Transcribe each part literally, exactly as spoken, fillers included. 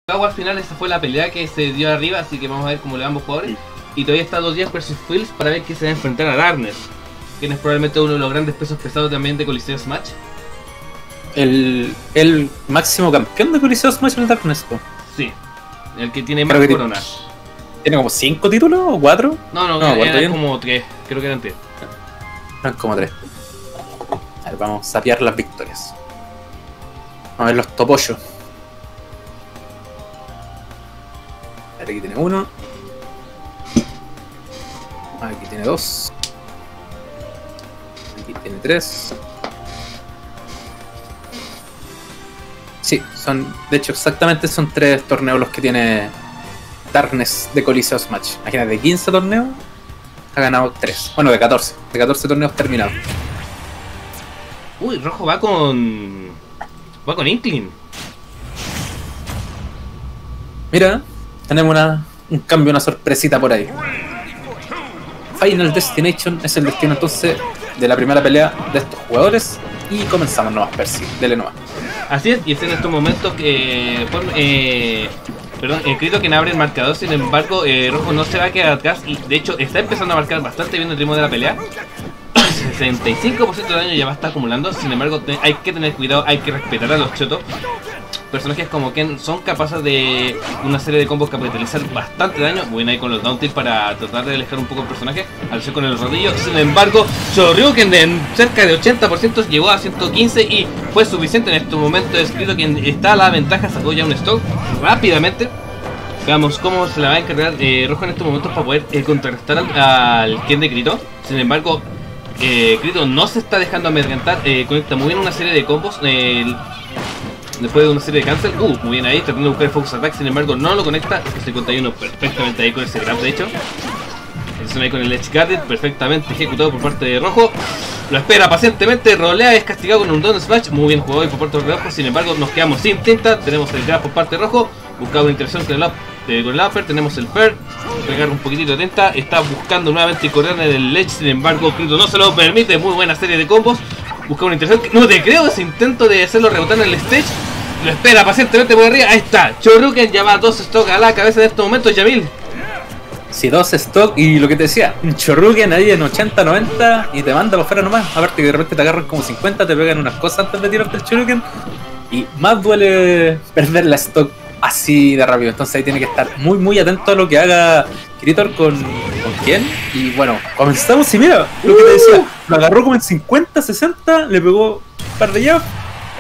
al final esa fue la pelea que se dio arriba, así que vamos a ver cómo le van ambos jugadores. Y todavía está dos días versus Fields para ver quién se va a enfrentar a Darkness, quien es probablemente uno de los grandes pesos pesados también de Coliseo Smash. El, el máximo campeón de Coliseo Smash es el Darkness, ¿no? Sí, el que tiene más que coronas. ¿Tiene como cinco títulos o cuatro? No, no, no eran bien? como tres, creo que eran tres. Eran como tres. A ver, vamos a sapear las victorias. Vamos a ver los topollos. A ver, aquí tiene uno. Aquí tiene dos. Aquí tiene tres. Sí, son, de hecho exactamente son tres torneos los que tiene Darkness de Coliseo Smash. Imagínate, de quince torneos ha ganado tres. Bueno, de catorce. De catorce torneos terminados. Uy, Rojo va con... va con Inkling. Mira, tenemos una, un cambio, una sorpresita por ahí. Final Destination es el destino entonces de la primera pelea de estos jugadores. Y comenzamos nomás, Percy, dele nomás. Así es, y es en estos momentos que... Eh, perdón, escrito que abre el marcador, sin embargo, eh, Rojo no se va a quedar atrás. Y de hecho está empezando a marcar bastante bien el ritmo de la pelea. sesenta y cinco por ciento de daño ya va a estar acumulando. Sin embargo, hay que tener cuidado, hay que respetar a los chotos. Personajes como Ken son capaces de una serie de combos que capitalizar bastante daño. Bueno, ahí con los down tilt para tratar de alejar un poco el personaje, al ser con el rodillo. Sin embargo, Shoryuken en cerca de ochenta por ciento llegó a ciento quince y fue suficiente. En este momento escrito quien está a la ventaja, sacó ya un stock rápidamente. Veamos cómo se la va a encargar eh, Rojo en estos momentos para poder eh, contrarrestar al, al Ken de Krito. Sin embargo, eh, Krito no se está dejando amedrentar, eh, conecta muy bien una serie de combos. Eh, Después de una serie de cancel, uh, muy bien ahí, tratando de buscar el Focus Attack, sin embargo no lo conecta. cincuenta y uno perfectamente ahí con ese grab, de hecho. Atención ahí con el Edge Guarded, perfectamente ejecutado por parte de Rojo. Lo espera pacientemente, rolea, es castigado con un Down Smash, muy bien jugado ahí por parte de Rojo. Sin embargo nos quedamos sin tinta, tenemos el grab por parte de Rojo. Buscaba una interacción con el, up, eh, con el upper, tenemos el Fair. Pegar un poquitito de tinta, está buscando nuevamente correr en el Edge, sin embargo Krito no se lo permite, muy buena serie de combos. Busca una interacción, no te creo ese intento de hacerlo rebotar en el stage. Lo espera pacientemente por arriba, ahí está. Shoryuken ya va dos stock a la cabeza de estos momentos, Yamil. Sí, dos stock y lo que te decía, un Shoryuken ahí en ochenta, noventa y te manda para afuera nomás. Aparte que de repente te agarran como cincuenta, te pegan unas cosas antes de tirarte el Shoryuken. Y más duele perder la stock así de rápido. Entonces ahí tiene que estar muy muy atento a lo que haga Kritor con, con quién. Y bueno, comenzamos y mira, lo que te decía, lo agarró como en cincuenta, sesenta, le pegó un par de jabs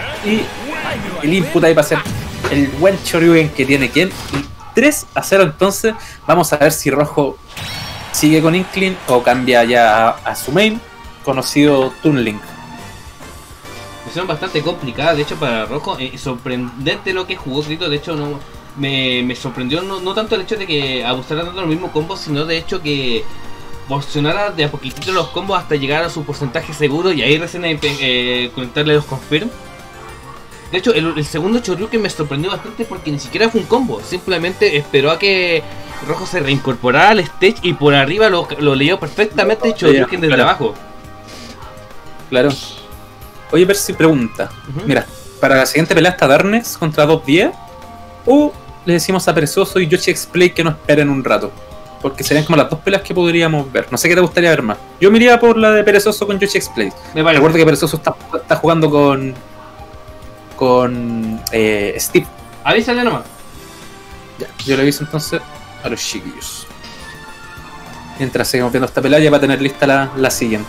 y el input ahí para hacer el buen Shoryuken que tiene quien. Y tres a cero entonces. Vamos a ver si Rojo sigue con Inkling o cambia ya a, a su main, conocido Toon Link. Misión bastante complicada, de hecho para Rojo, eh, sorprendente lo que jugó Krito. De hecho no me, me sorprendió no, no tanto el hecho de que abusara tanto los mismos combos, sino de hecho que porcionara de a poquitito los combos hasta llegar a su porcentaje seguro y ahí recién eh, conectarle los confirm. De hecho, el, el segundo Shoryuken me sorprendió bastante porque ni siquiera fue un combo. Simplemente esperó a que Rojo se reincorporara al stage y por arriba lo, lo leyó perfectamente Shoryuken desde claro. abajo. Claro. Oye, Percy pregunta. Uh-huh. Mira, para la siguiente pelea está Darkness contra dos diez. O le decimos a Perezoso y Yoshi X-Play que nos esperen un rato. Porque serían como las dos peleas que podríamos ver. No sé qué te gustaría ver más. Yo me iría por la de Perezoso con Yoshi X-Play. Recuerdo que Perezoso está, está jugando con... con eh, Steve. Avísale nomás. Ya, yo le aviso entonces a los chiquillos. Mientras seguimos viendo esta pelea ya va a tener lista la, la siguiente.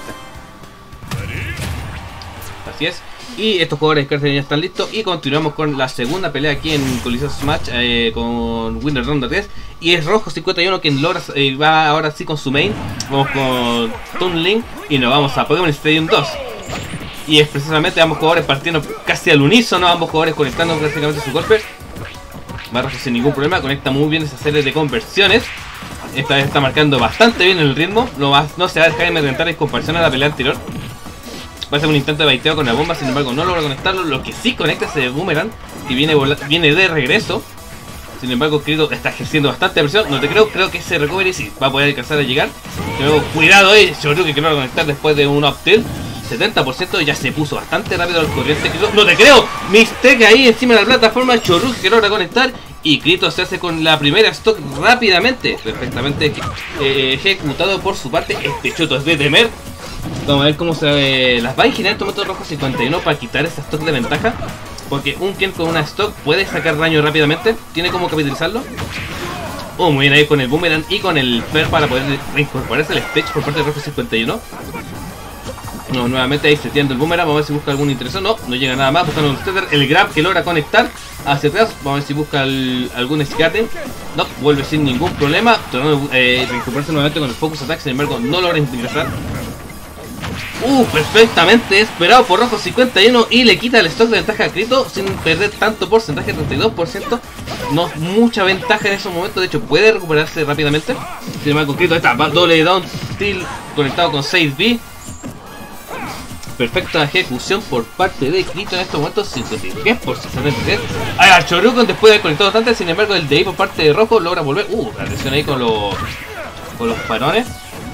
Así es. Y estos jugadores que ya están listos. Y continuamos con la segunda pelea aquí en Coliseo Smash eh, con Winner Ronda tres. Y es Rojo cincuenta y uno quien logra, eh, va ahora sí con su main. Vamos con Toon Link y nos vamos a Pokémon Stadium dos. Y es precisamente ambos jugadores partiendo casi al unísono, ambos jugadores conectando prácticamente sus golpes. Va Rojo sin ningún problema, conecta muy bien esa serie de conversiones. Esta vez está marcando bastante bien el ritmo. Lo más, no se va a dejar de amedrentar en comparación a la pelea anterior. Va a hacer un intento de baiteo con la bomba, sin embargo no logra conectarlo. Lo que sí conecta es el boomerang, que viene, viene de regreso. Sin embargo, Krito está ejerciendo bastante presión. No te creo, creo que ese recovery sí va a poder alcanzar a llegar. Luego, cuidado ahí, yo creo que logra conectar después de un up tilt. setenta por ciento ya se puso bastante rápido al corriente. No te creo, Mixtec ahí encima de la plataforma. Shoryuken que logra conectar Y Krito se hace con la primera stock rápidamente. Perfectamente eh, ejecutado por su parte. Este choto es de temer. Vamos a ver cómo se eh, las va a ingeniear Tomato Rojo cincuenta y uno para quitar esa stock de ventaja. Porque un Ken con una stock puede sacar daño rápidamente. Tiene como capitalizarlo. Oh, muy bien ahí con el Boomerang y con el Fer para poder reincorporarse al stage por parte de Rojo cincuenta y uno. No, nuevamente ahí seteando el Boomerang. Vamos a ver si busca algún interesado. No, no llega nada más. Buscando un Tether. El Grab que logra conectar hacia atrás. Vamos a ver si busca el, algún escape. No, vuelve sin ningún problema. Tratando de eh, reincorporarse nuevamente con el Focus Attack. Sin embargo, no logra ingresar. Uh, perfectamente esperado por Rojo cincuenta y uno y le quita el stock de ventaja a Krito sin perder tanto porcentaje, treinta y dos por ciento. No es mucha ventaja en esos momentos, de hecho puede recuperarse rápidamente. Sin embargo, Krito está doble down steel conectado con seis B. Perfecta ejecución por parte de Krito en estos momentos, cincuenta y tres por setenta y tres. A Shoryuken después de haber conectado bastante, sin embargo el de ahí por parte de Rojo logra volver. Uh, atención ahí con los, con los parones.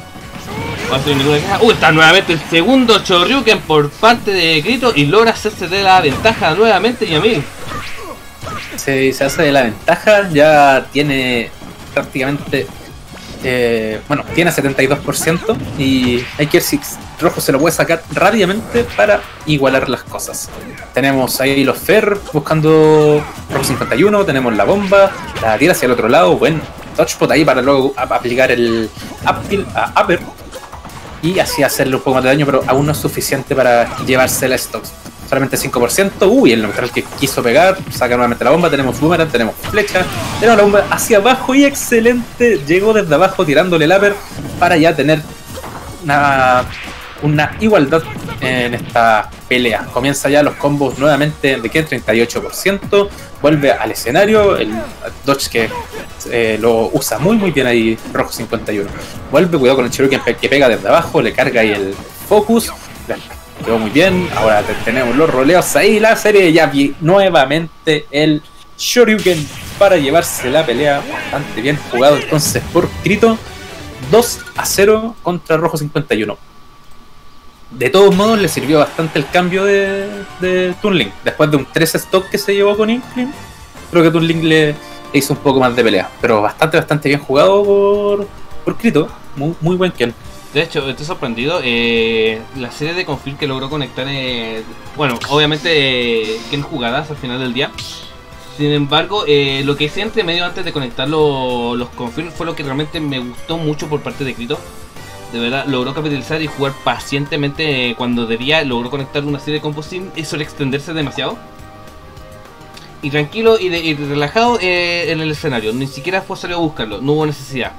Uh, está nuevamente el segundo Shoryuken por parte de Krito y logra hacerse de la ventaja nuevamente. Y a mí se, se hace de la ventaja, ya tiene prácticamente eh, bueno, tiene setenta y dos por ciento y hay que ver si Rojo se lo puede sacar rápidamente para igualar las cosas. Tenemos ahí los Fer buscando Rojo cincuenta y uno, tenemos la bomba, la tira hacia el otro lado, buen touchpot ahí para luego aplicar el upkill a Upper y así hacerle un poco más de daño, pero aún no es suficiente para llevarse la stock. Solamente cinco por ciento. Uy, el neutral que quiso pegar, saca nuevamente la bomba, tenemos Boomerang, tenemos flecha, tenemos la bomba hacia abajo y excelente, llegó desde abajo tirándole el upper para ya tener una, una igualdad en esta pelea. Comienza ya los combos nuevamente de Ken, treinta y ocho por ciento, vuelve al escenario, el dodge que eh, lo usa muy muy bien ahí Rojo cincuenta y uno. Vuelve, cuidado con el Shoryuken que pega desde abajo, le carga ahí el focus, quedó muy bien. Ahora tenemos los roleos ahí, la serie ya vi nuevamente el Shoryuken para llevarse la pelea, bastante bien jugado entonces por Krito. Dos a cero contra Rojo cincuenta y uno. De todos modos le sirvió bastante el cambio de, de Toon Link. Después de un tres stock que se llevó con Inkling, creo que Toon Link le hizo un poco más de pelea. Pero bastante, bastante bien jugado por, por Krito. Muy, muy buen Ken. De hecho, estoy sorprendido. Eh, la serie de Confirm que logró conectar, eh, bueno, obviamente eh, Ken jugadas al final del día. Sin embargo, eh, lo que hice entre medio antes de conectar lo, los Confirm fue lo que realmente me gustó mucho por parte de Krito. De verdad, logró capitalizar y jugar pacientemente. Cuando debía, logró conectar una serie de combos sin eso extenderse demasiado. Y tranquilo y, de, y relajado eh, en el escenario. Ni siquiera fue salió a buscarlo, no hubo necesidad.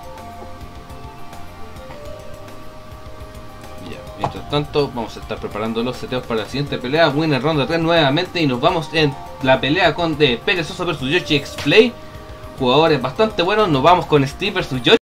Ya, mientras tanto, vamos a estar preparando los seteos para la siguiente pelea. Winner ronda tres nuevamente y nos vamos en la pelea con de Perezoso versus Yoshi X-Play. Jugadores bastante buenos, nos vamos con Steve versus Yoshi.